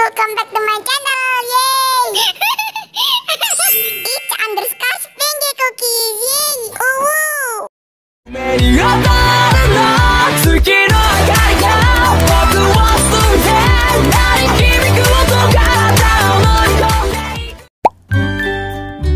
Welcome back to my channel. Yay! It's underscore Springy Cookies. Yay! Ooh! 目に当たるな月の明かりが僕を包んで鳴り響く音が体を乗り込んでいく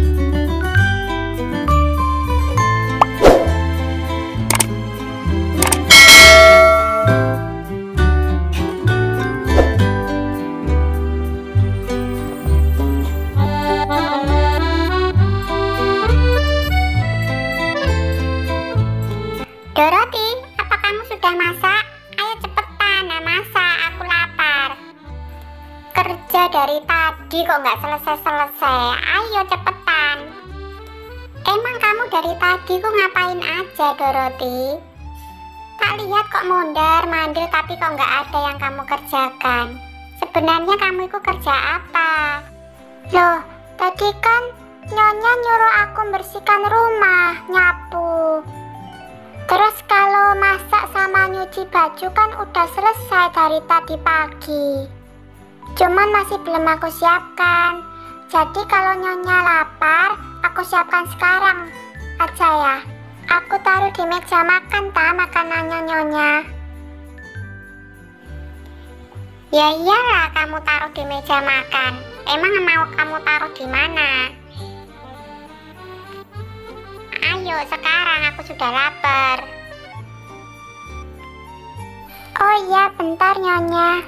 Dorothy, apa kamu sudah masak? Ayo cepetan, nah masak, aku lapar. Kerja dari tadi kok nggak selesai-selesai. Ayo cepetan. Emang kamu dari tadi kok ngapain aja, Dorothy? Tak lihat kok mondar-mandir tapi kok nggak ada yang kamu kerjakan. Sebenarnya kamu itu kerja apa? Loh, tadi kan Nyonya nyuruh aku bersihkan rumah, nyapu. Terus kalau masak sama nyuci baju kan udah selesai dari tadi pagi. Cuman masih belum aku siapkan. Jadi kalau Nyonya lapar, aku siapkan sekarang aja ya. Aku taruh di meja makan makanannya Nyonya. Ya iyalah kamu taruh di meja makan. Emang mau kamu taruh di mana? Ayo sekarang, aku sudah lapar. Oh iya, bentar Nyonya.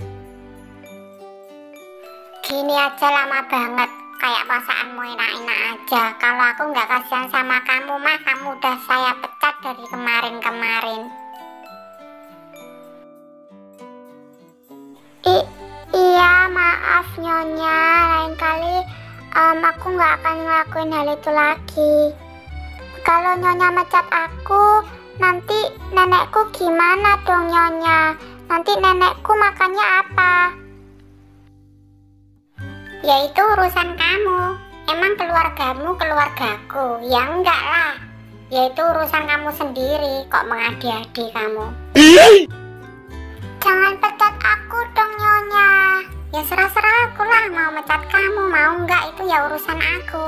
Gini aja lama banget, kayak masakanmu enak-enak aja. Kalau aku nggak kasihan sama kamu mah, kamu udah saya pecat dari kemarin-kemarin. Iya, maaf Nyonya. Lain kali aku nggak akan ngelakuin hal itu lagi. Kalau Nyonya mecat aku, nanti nenekku gimana dong Nyonya? Nanti nenekku makannya apa? Ya itu urusan kamu. Emang keluargamu keluargaku? Ya enggak lah. Ya itu urusan kamu sendiri. Kok mengadi-adi kamu? Jangan pecat aku dong Nyonya. Ya serah-serah aku lah, mau mecat kamu mau enggak itu ya urusan aku.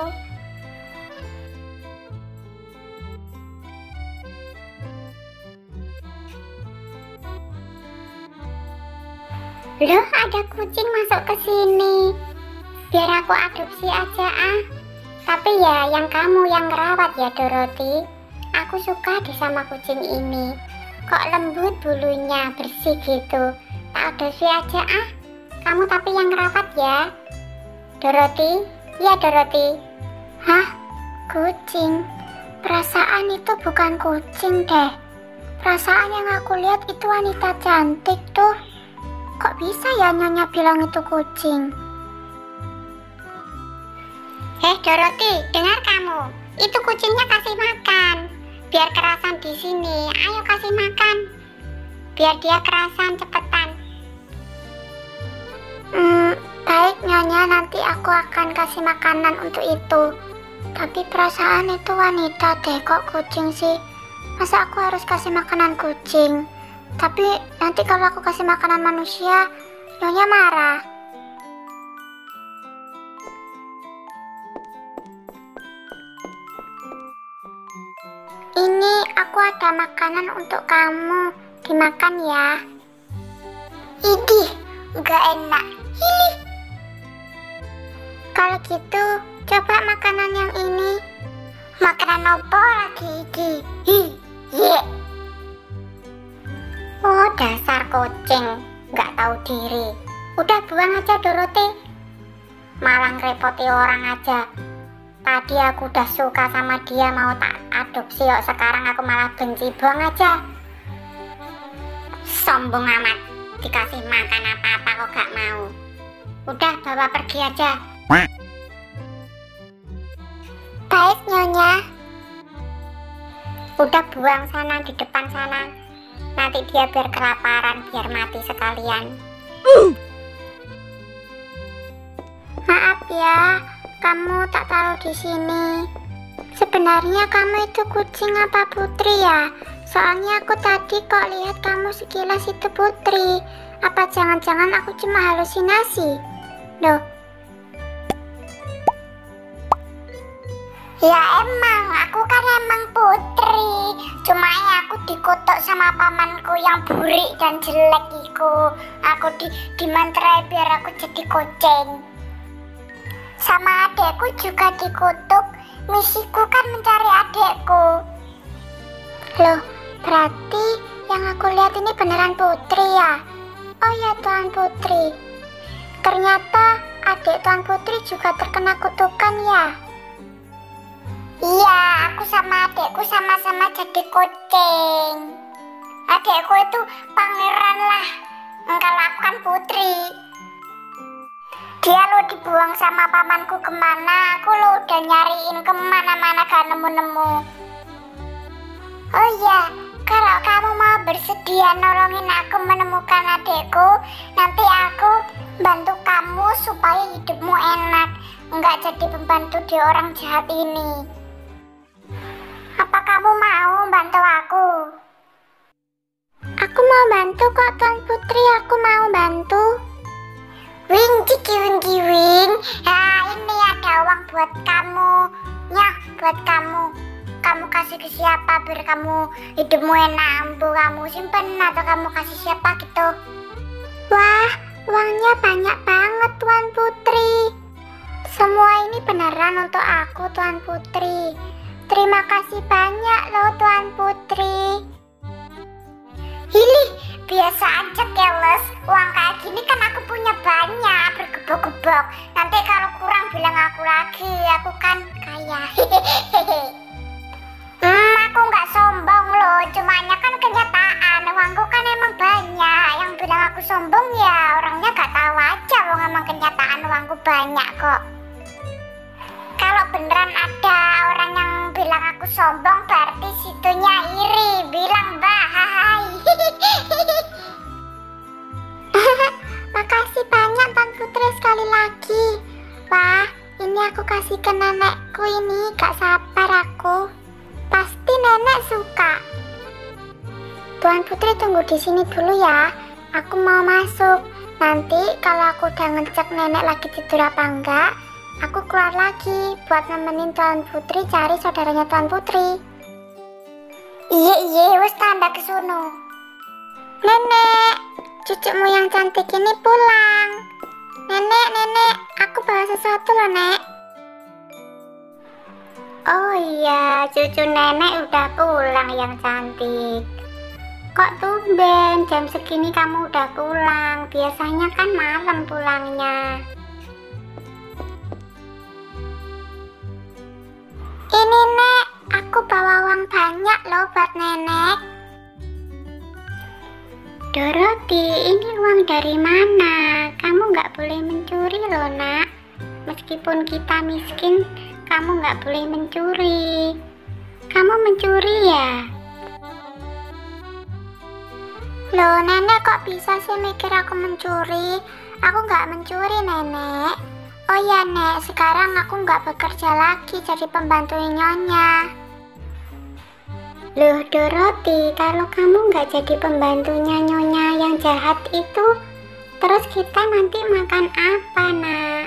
Loh, ada kucing masuk ke sini. Biar aku adopsi aja Tapi ya yang kamu yang ngerawat ya Dorothy. Aku suka deh sama kucing ini. Kok lembut bulunya, bersih gitu. Tak adopsi aja Kamu tapi yang ngerawat ya Dorothy. Iya Dorothy. Hah? Kucing? Perasaan itu bukan kucing deh. Perasaan yang aku lihat itu wanita cantik tuh. Kok bisa ya Nyonya bilang itu kucing? Hei Dorothy, dengar kamu. Itu kucingnya kasih makan. Biar kerasan di sini. Ayo kasih makan. Biar dia kerasan cepetan. Baik Nyonya, nanti aku akan kasih makanan untuk itu. Tapi perasaan itu wanita deh, kok kucing sih? Masa aku harus kasih makanan kucing? Tapi nanti kalau aku kasih makanan manusia, Nyonya marah. Ini aku ada makanan untuk kamu. Dimakan ya. Idih, gak enak. Hilih. Kalau gitu, coba makanan yang ini. Makanan apa lagi iki? Yeah. Oh dasar kucing, nggak tahu diri. Udah buang aja Dorothy. Malah ngerepoti orang aja. Tadi aku udah suka sama dia, mau tak adopsi kok sekarang aku malah benci. Buang aja. Sombong amat. Dikasih makan apa-apa kok gak mau. Udah bawa pergi aja. Baik Nyonya. Udah buang sana di depan sana. Nanti dia biar kelaparan, biar mati sekalian. Maaf ya, kamu tak taruh di sini. Sebenarnya kamu itu kucing apa putri ya? Soalnya aku tadi kok lihat kamu sekilas itu putri. Apa jangan-jangan aku cuma halusinasi? Loh. Ya emang, aku kan emang putri. Cuma ya aku dikutuk sama pamanku yang burik dan jelek iku. Aku dimantrai biar aku jadi kucing. Sama adekku juga dikutuk. Misiku kan mencari adekku. Loh, berarti yang aku lihat ini beneran putri ya? Oh ya, Tuan Putri. Ternyata adik Tuan Putri juga terkena kutukan ya? Iya, aku sama adekku sama-sama jadi kucing. Adekku itu pangeran lah, kalau aku kan putri. Dia lo dibuang sama pamanku kemana, aku lo udah nyariin kemana-mana gak nemu-nemu. Oh iya, kalau kamu mau bersedia nolongin aku menemukan adekku, nanti aku bantu kamu supaya hidupmu enak, nggak jadi pembantu di orang jahat ini. Apa kamu mau bantu aku? Aku mau bantu kok, Tuan Putri, aku mau bantu. Wing ciki wing. Nah, ini ada uang buat kamu. Nyah, buat kamu. Kamu kasih ke siapa biar kamu hidupmu enak? Ambu kamu simpen atau kamu kasih siapa gitu? Wah, uangnya banyak banget, Tuan Putri. Semua ini beneran untuk aku, Tuan Putri. Terima kasih banyak loh, Tuan Putri. Hilih, biasa aja keles. Uang kayak gini kan aku punya banyak, bergebok-gebok. Nanti kalau kurang bilang aku lagi, aku kan kaya. Aku nggak sombong loh, cumanya kan kenyataan. Uangku kan emang banyak. Yang bilang aku sombong ya orangnya nggak tahu aja. Wong emang kenyataan uangku banyak kok. Kalau beneran ada orang yang bilang aku sombong, berarti situnya iri. Bilang mbak, hai. Makasih banyak Tuan Putri sekali lagi. Wah, ini aku kasih ke nenekku ini, gak sabar aku. Pasti nenek suka. Tuan Putri tunggu di sini dulu ya. Aku mau masuk. Nanti kalau aku udah ngecek nenek lagi tidur apa enggak, aku keluar lagi buat nemenin Tuan Putri cari saudaranya Tuan Putri. Iya, wes tanda kesono. Nenek, cucumu yang cantik ini pulang. Nenek, aku bawa sesuatu loh, Nek. Oh iya, cucu nenek udah pulang yang cantik. Kok tumben jam segini kamu udah pulang? Biasanya kan malam pulangnya. Ini Nek, aku bawa uang banyak loh buat nenek. Dorothy, ini uang dari mana? Kamu nggak boleh mencuri loh nak. Meskipun kita miskin, kamu nggak boleh mencuri. Kamu mencuri ya? Loh nenek, kok bisa sih mikir aku mencuri? Aku nggak mencuri nenek. Oh ya Nek, sekarang aku nggak bekerja lagi jadi pembantu nyonya. Loh Dorothy, kalau kamu nggak jadi pembantunya nyonya yang jahat itu, terus kita nanti makan apa nak?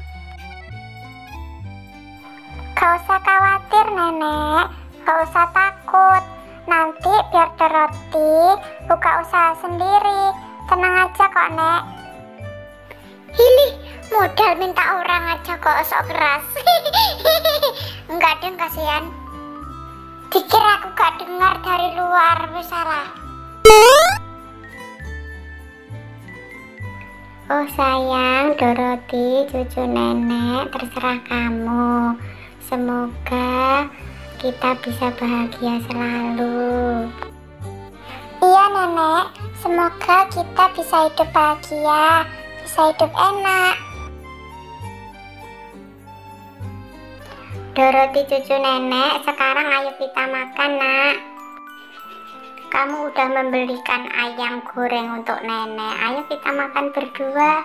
Gak usah khawatir nenek, gak usah takut. Nanti biar Dorothy buka usaha sendiri. Tenang aja kok Nek. Hilih, modal minta orang aja kok sok keras. Enggak deng, kasihan. Dikira aku gak dengar dari luar, wis salah. Oh sayang, Dorothy, cucu nenek, terserah kamu. Semoga kita bisa bahagia selalu. Iya nenek, semoga kita bisa hidup bahagia, bisa hidup enak. Dorothy cucu nenek, sekarang ayo kita makan nak. Kamu udah membelikan ayam goreng untuk nenek. Ayo kita makan berdua.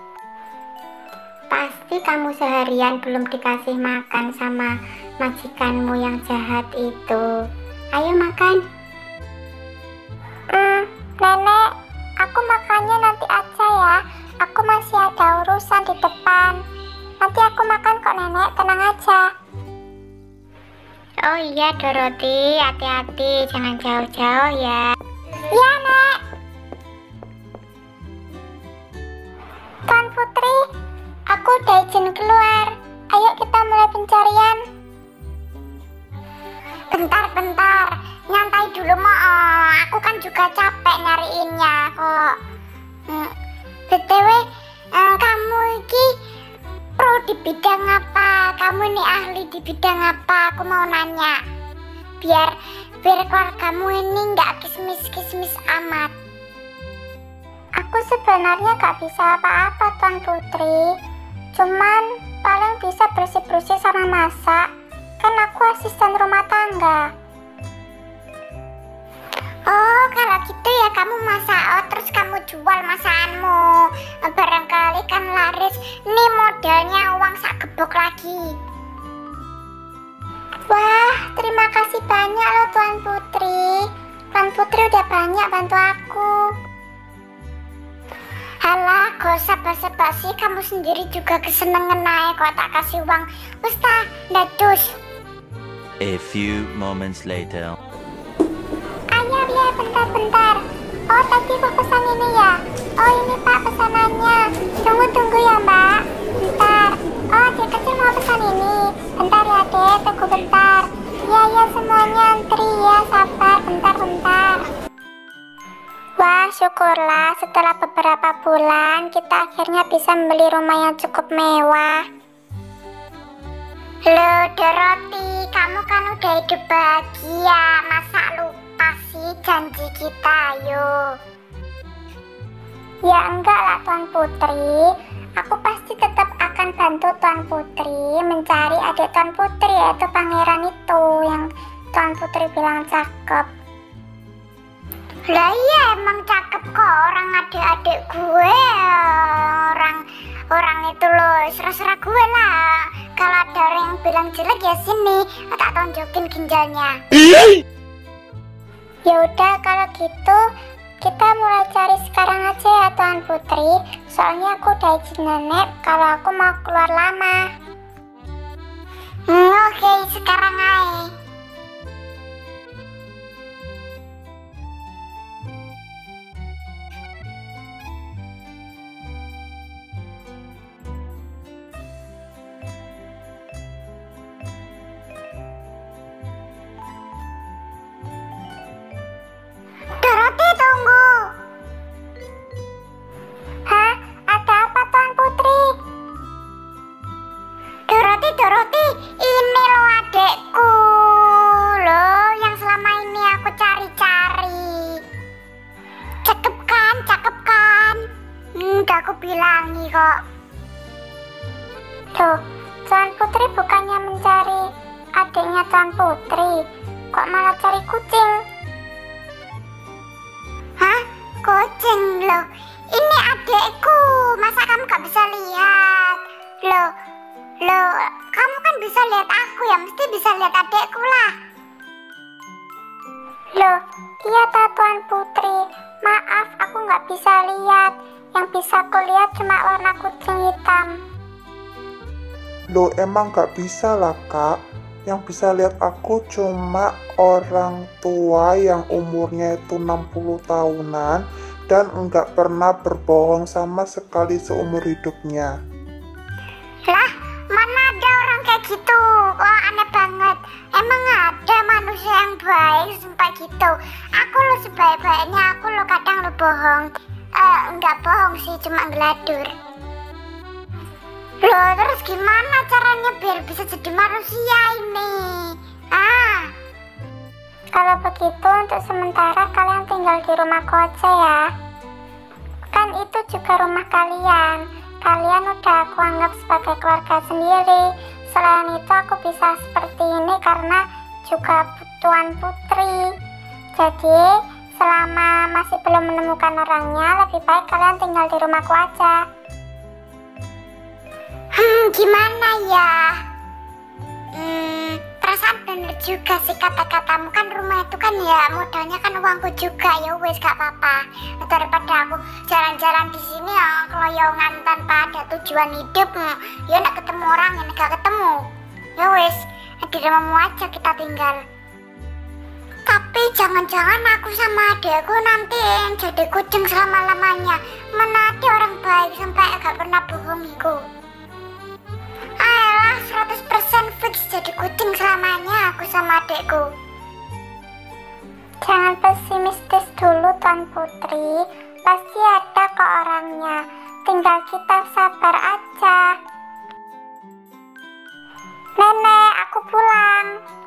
Pasti kamu seharian belum dikasih makan sama majikanmu yang jahat itu. Ayo makan. Nenek, aku makannya nanti masih ada urusan di depan. Nanti aku makan kok nenek, tenang aja. Oh iya Doroti, hati-hati, jangan jauh-jauh ya. Iya nek. Tuan Putri, aku udah izin keluar. Ayo kita mulai pencarian. Bentar, nyantai dulu Mo. Aku kan juga capek nyariinnya kok. BTW, kamu ini pro di bidang apa? Kamu ini ahli di bidang apa? Aku mau nanya. Biar keluargamu ini nggak kismis-kismis amat. Aku sebenarnya gak bisa apa-apa Tuan Putri. Cuman paling bisa bersih-bersih sama masak. Kan aku asisten rumah tangga. Oh kalau gitu ya kamu masak, terus kamu jual masakanmu. Barangkali kan laris. Nih modalnya uang sak gebok lagi. Wah terima kasih banyak loh Tuan Putri. Tuan Putri udah banyak bantu aku. Halah, gak usah basa-basi, kamu sendiri juga kesenengan naik kok tak kasih uang. Ustaz, datus. A few moments later. Ayah ya, bentar. Oh, tadi kok pesan ini ya? Oh, ini Pak pesanannya. Tunggu ya Mbak. Bentar. Oh, adik kecil mau pesan ini. Bentar ya Dek, tunggu bentar. Ya, semuanya antri ya, sabar, bentar. Wah, syukurlah setelah beberapa bulan kita akhirnya bisa membeli rumah yang cukup mewah. Loh Doroti, kamu kan udah hidup bahagia, masa lupa sih janji kita, ayo. Ya enggak lah Tuan Putri, aku pasti tetap akan bantu Tuan Putri mencari adik Tuan Putri, yaitu pangeran itu yang Tuan Putri bilang cakep. Lah iya emang cakep kok, orang adik-adik gue, orang itu loh, serah gue lah. Kalau ada orang yang bilang jelek ya sini, tak tonjokin ginjalnya. Ya udah kalau gitu kita mulai cari sekarang aja ya Tuan Putri. Soalnya aku udah izin nenek kalau aku mau keluar lama. Oke, sekarang aja. Doroti tunggu. Hah? Ada apa Tuan Putri? Doroti, ini loh adekku. Loh, yang selama ini aku cari-cari. Cakep kan? Udah aku bilangi kok. Tuh, Tuan Putri bukannya mencari adiknya Tuan Putri, kok malah cari kucing? Hah? Kucing loh? Ini adekku, masa kamu gak bisa lihat? Loh, kamu kan bisa lihat aku ya, mesti bisa lihat adekku lah. Loh, iya Tuan Putri, maaf aku gak bisa lihat. Yang bisa aku lihat cuma warna kucing hitam. Loh emang gak bisa lah Kak. Yang bisa lihat aku cuma orang tua yang umurnya itu 60 tahunan dan enggak pernah berbohong sama sekali seumur hidupnya. Lah, mana ada orang kayak gitu? Wah, aneh banget. Emang ada manusia yang baik sampai gitu? Aku lo sebaik-baiknya, aku lo kadang lo bohong. Enggak bohong sih, cuma ngeladur. Loh, terus gimana caranya biar bisa jadi manusia ini? Kalau begitu untuk sementara kalian tinggal di rumahku aja ya. Kan itu juga rumah kalian. Kalian udah aku anggap sebagai keluarga sendiri. Selain itu aku bisa seperti ini karena juga Tuan Putri. Jadi selama masih belum menemukan orangnya, lebih baik kalian tinggal di rumahku aja. Gimana ya? perasaan bener juga sih kata-katamu, kan rumah itu kan ya modalnya kan uangku juga. Ya wes gak apa-apa, daripada aku jalan-jalan di sini ya keloyongan tanpa ada tujuan hidup. Ya nak ketemu orang yang gak ketemu. Ya wes, di rumahmu aja kita tinggal. Tapi jangan-jangan aku sama adekku nanti yang jadi kucing selama-lamanya. Mana ada orang baik sampai gak pernah bohongiku. Ayolah, 100% fix jadi kucing selamanya aku sama adekku. Jangan pesimistis dulu Tuan Putri, pasti ada kok orangnya, tinggal kita sabar aja. Nenek, aku pulang.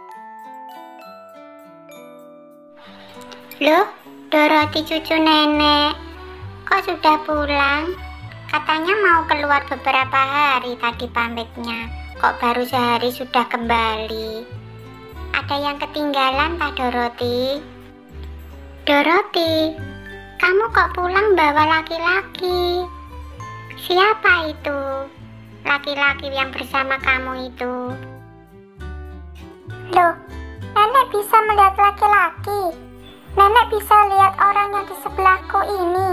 Loh, Doroti cucu nenek, kok sudah pulang? Katanya mau keluar beberapa hari tadi pamitnya, kok baru sehari sudah kembali. Ada yang ketinggalan tak Doroti? Doroti, kamu kok pulang bawa laki-laki? Siapa itu? Laki-laki yang bersama kamu itu? Loh, nenek bisa melihat laki-laki. Nenek bisa lihat orang yang di sebelahku ini.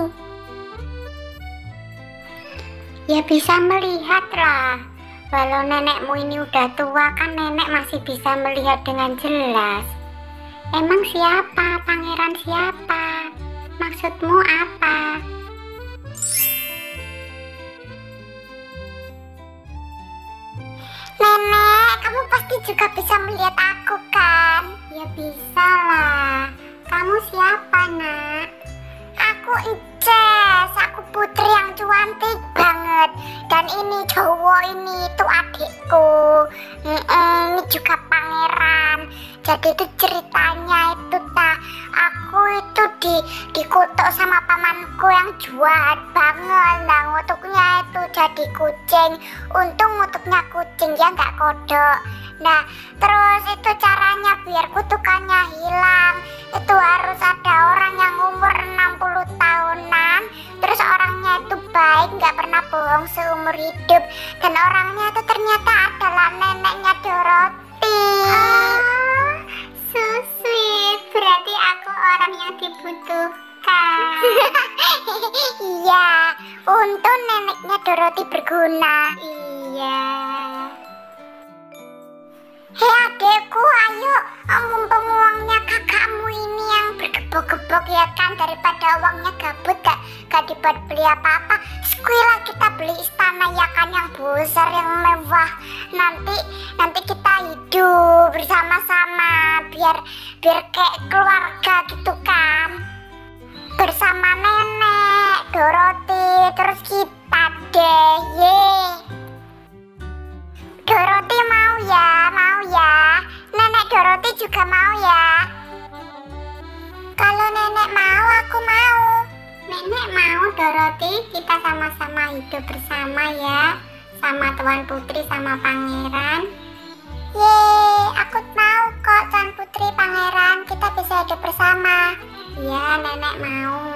Ya bisa melihat lah. Walau nenekmu ini udah tua kan nenek masih bisa melihat dengan jelas. Emang siapa? Pangeran siapa? Maksudmu apa? Nenek, kamu pasti juga bisa melihat aku kan? Ya bisa lah. Kamu siapa nak? Aku Inces, aku putri yang cantik banget. Dan ini cowok ini itu adikku. Ini juga pangeran. Jadi itu ceritanya itu aku itu dikutuk sama pamanku yang jahat banget. Nah ngutuknya itu jadi kucing. Untung ngutuknya kucing ya nggak kodok. Nah terus itu caranya biar kutukannya hilang, itu harus ada orang yang umur 60 tahunan. Terus orangnya itu baik, nggak pernah bohong seumur hidup. Dan orangnya itu ternyata adalah neneknya Doroti. Oh, so sweet. Berarti aku orang yang dibutuhkan. Iya, untung neneknya Doroti berguna. Iya. Hei adekku, ayo, mumpung uangnya kakakmu ini yang bergebok-gebok ya kan, daripada uangnya gabut gak dibuat beli apa-apa. Sekilah kita beli istana ya kan, yang besar, yang mewah. Nanti kita hidup bersama-sama, biar kayak keluarga gitu kan. Bersama nenek, Doroti, terus kita deh, Doroti mau ya, nenek Doroti juga mau ya. Kalau nenek mau, aku mau. Nenek mau Doroti, kita sama-sama hidup bersama ya, sama Tuan Putri sama Pangeran. Yeay, aku mau kok Tuan Putri Pangeran, kita bisa hidup bersama. Ya nenek mau.